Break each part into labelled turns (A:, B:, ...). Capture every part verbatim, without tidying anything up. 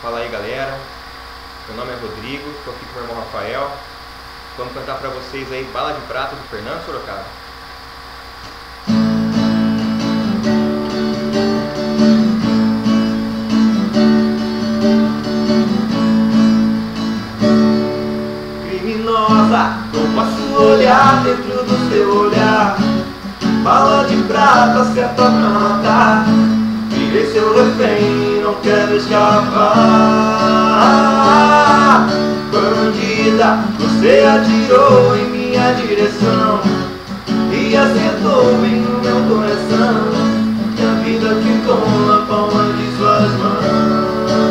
A: Fala aí, galera, meu nome é Rodrigo, estou aqui com o meu irmão Rafael. Vamos cantar para vocês aí Bala de Prata do Fernando Sorocaba.
B: Criminosa, não posso olhar dentro do seu olhar. Bala de prata certa pra matar. Virei seu refém, não quero escapar. Bandida, você atirou em minha direção e acertou bem no meu coração. Minha vida ficou na palma de suas mãos.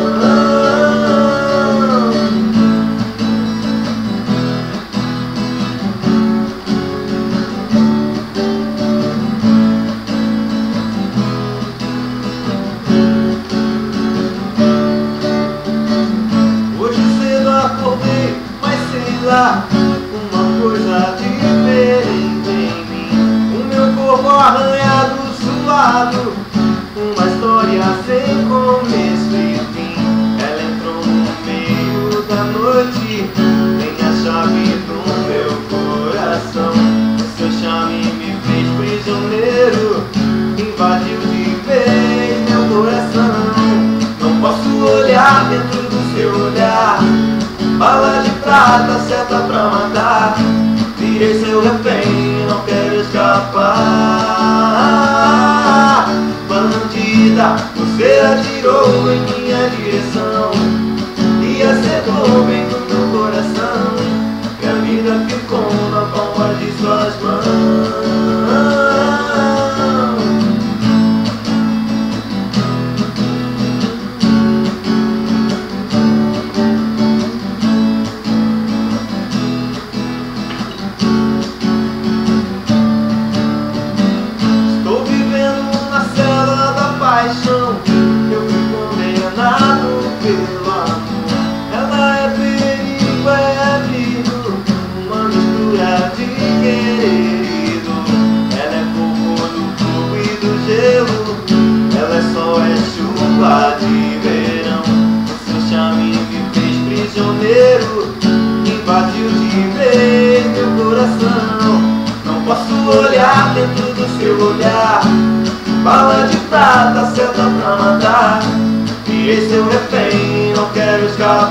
B: Uma coisa diferente em mim, o meu corpo arranhado, suado, uma história sem começo e fim. Ela entrou no meio da noite, tem a chave do meu coração. O seu charme me fez prisioneiro, invadiu de vez meu coração. Não posso olhar dentro do seu olhar. Bala de prata, certa pra matar. Virei seu refém, não quero escapar. Bandida, você atirou em minha direção e acertou bem no meu coração. Minha vida ficou na palma de suas mãos. Eu fui condenado pelo amor. Ela é perigo, é abrigo, uma mistura de querido. Ela é fogo do fogo e do gelo. Ela é sol, é chuva de verão. O seu charme me fez prisioneiro, invadiu de vez meu coração. Não posso olhar dentro do seu olhar. Bala de prata, certa pra matar. Virei seu refém, não quero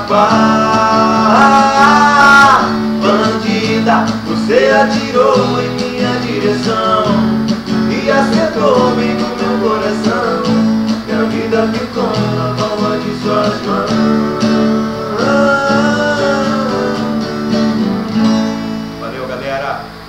B: escapar. Bandida, você atirou em minha direção e acertou bem no meu coração. Minha vida ficou na palma de suas mãos.
A: Valeu, galera!